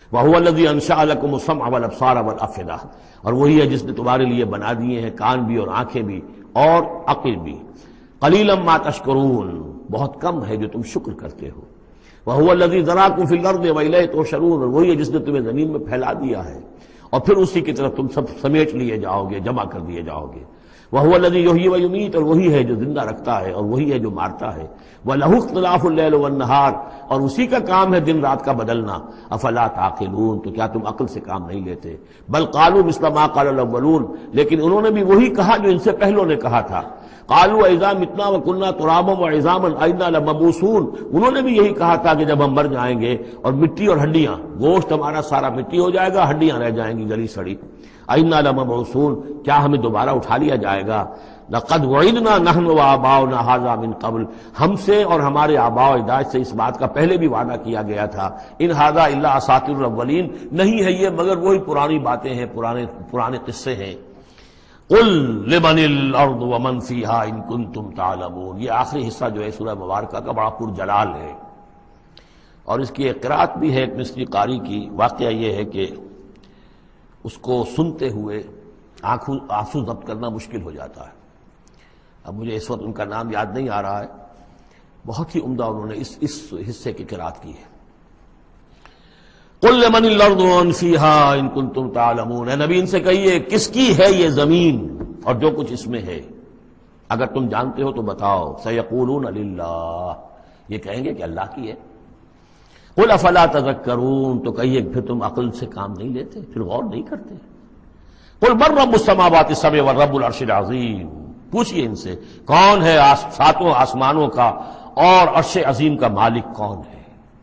وَهُوَ الَّذِي أَنشَأَ لَكُمُ السَّمْعَ وَالْأَبْصَارَ وَالْأَفْئِدَةَ، اور وہی ہے جس نے تمہارے لیے بنا دیے ہیں کان بھی اور آنکھیں بھی اور عقل بھی. قَلِيلًا مَا تَشْكُرُونَ، بہت کم ہے جو تم شکر کرتے ہو. وَهُوَ الَّذِي ذَرَاكُمْ فِي الْأَرْضِ وَإِلَيْهِ تُحْشَرُونَ، اور وہی ہے جس نے تمہیں زمین میں پھیلا دیا ہے اور پھر اسی کی طرف تم سب سمیٹ لیے جاؤ گے، جمع کر دیے جاؤ گے. وَهُوَ الَّذِي يُحْيِي وَيُمِيتُ، اور وہی ہے جو زندہ رکھتا ہے اور وہی ہے جو مارتا ہے. وَلَهُ اخْتِلَافُ اللَّيْلِ وَالنَّهَارِ، اور اسی کا کام ہے دن رات کا بدلنا. افلا تعقلون، تو کیا تم عقل سے کام نہیں لیتے؟ بل قالوا مثل ما قال الاولون، لیکن انہوں نے بھی وہی کہا جو ان سے پہلوں نے کہا تھا. قالوا اذا متنا وكنا ترابا وعظاما أئنا لمبعوثون، انہوں نے بھی یہی کہا تھا کہ جب ہم مر جائیں گے اور مٹی اور ہڈیاں، گوشت ہمارا سارا مٹی ہو جائے گا، ہڈیاں رہ جائیں گی گلی سڑی. أئنا لمبعوثون، کیا ہمیں دوبارہ اٹھا لیا جائے گا؟ لقد وعدنا نحن وآباؤنا هذا من قبل، ہم سے اور ہمارے آباء و اجداد سے اس بات کا پہلے بھی وعدہ کیا گیا تھا. ان هذا الا اساطير الاولین، نہیں ہے یہ مگر وہی پرانی باتیں ہیں، پرانے قصے ہیں. قل لمن الارض ومن فيها ان كنتم تعلمون، یہ آخری حصہ جو ہے سورہ مبارکہ کا بڑا پرجلال ہے، اور اس کی ایک قرات بھی ہے ایک مصری قاری کی. واقعہ یہ ہے کہ اس کو سنتے ہوئے آنسو ضبط کرنا مشکل ہو جاتا ہے. اب مجھے اس وقت ان کا نام یاد نہیں آ رہا ہے، بہت ہی عمدہ انہوں نے اس حصے کی قرات کی ہے. قل لمن الارض ومن فيها ان كنتم تعلمون، اے نبی ان سے کہیے کس کی ہے یہ زمین اور جو کچھ اس میں ہے، اگر تم جانتے ہو تو بتاؤ. سيقولون للہ، یہ کہیں گے کہ اللہ کی ہے. قل افلا تذکرون، تو کہیے پھر تم عقل سے کام نہیں لیتے، پھر غور نہیں کرتے. قل من رب السماوات السبع ورب العرش العظیم، پوچھئے ان سے کون ہے ساتوں آسمانوں کا اور عرش عظیم کا مالک کون ہے.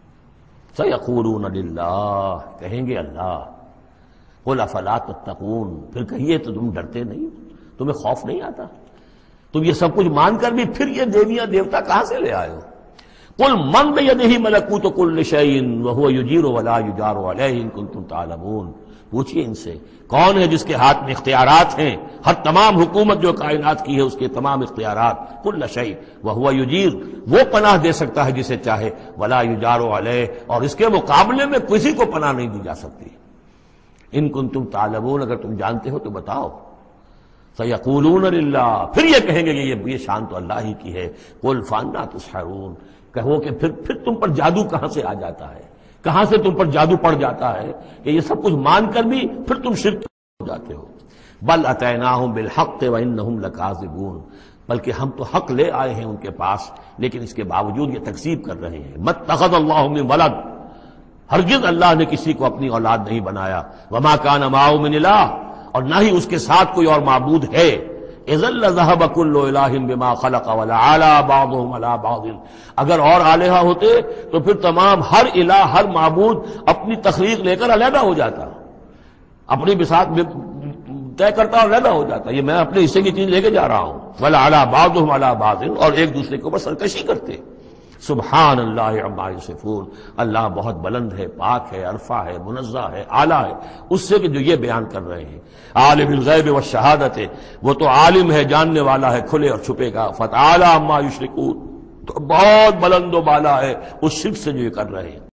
سیقولون للہ، کہیں گے اللہ. قل افلا تتقون، پھر کہیے تو تم ڈرتے نہیں، تمہیں خوف نہیں آتا؟ تم یہ سب کچھ مان کر بھی پھر یہ دیویاں دیوتا کہاں سے لے آئے ہو؟ قل من بیدہ ملکوت کل شیء وہو یجیر ولا یجار علیہ ان کنتم تعلمون، پوچھئے ان سے کون ہے جس کے ہاتھ میں اختیارات ہیں، ہر تمام حکومت جو کائنات کی ہے اس کے تمام اختیارات. کل شیء وہو یجیر، وہ پناہ دے سکتا ہے جسے چاہے، ولا یجار علیہ، اور اس کے مقابلے میں کسی کو پناہ نہیں دی جا سکتی. ان کنتم تعلمون، اگر تم جانتے ہو تو بتاؤ. سیقولون للہ، پھر یہ کہیں گے کہ یہ شان تو اللہ ہی کی ہے. قل فانا تسحرون، کہو کہ پھر تم پر جادو کہاں سے آ جاتا ہے، کہاں سے تم پر جادو پڑ جاتا ہے کہ یہ سب کچھ مان کر بھی پھر تم شرک ہو جاتے ہو. بل اتیناہم بالحق وانہم لکاذبون، بلکہ ہم تو حق لے آئے ہیں ان کے پاس، لیکن اس کے باوجود یہ تکذیب کر رہے ہیں. مَتَّخَذَ اللَّهُ مِن وَلَدٍ، ہرگز اللہ نے کسی کو اپنی اولاد نہیں بنایا. وَمَا كَانَ مَعَهُ مِنْ إِلَٰهٍ، اور نہ ہی اس کے ساتھ کوئی اور معبود ہے. اذا لذهب كل اله بما خلق ولعلى بعضهم على بعض، اگر اور الہہ ہوتے تو پھر تمام ہر الہ ہر معبود اپنی تخلیق لے کر علیحدہ ہو جاتا، اپنی بساط طے کرتا اور علیحدہ ہو جاتا. یہ میں اپنے حصے کی چیز لے کے جا رہا ہوں. ولعلى بعضهم على بعض، اور ایک دوسرے کے اوپر سرکشی کرتے. سبحان اللہ عما یصفون، اللہ بہت بلند ہے، پاک ہے، عرفہ ہے، منزہ ہے، اعلیٰ ہے اس سے کہ جو یہ بیان کر رہے ہیں. عالم الغیب والشہادت، وہ تو عالم ہے، جاننے والا ہے کھلے اور چھپے کا. فتعالی عما یشرکون، تو بہت بلند و بالا ہے اس شرک سے جو یہ کر رہے ہیں.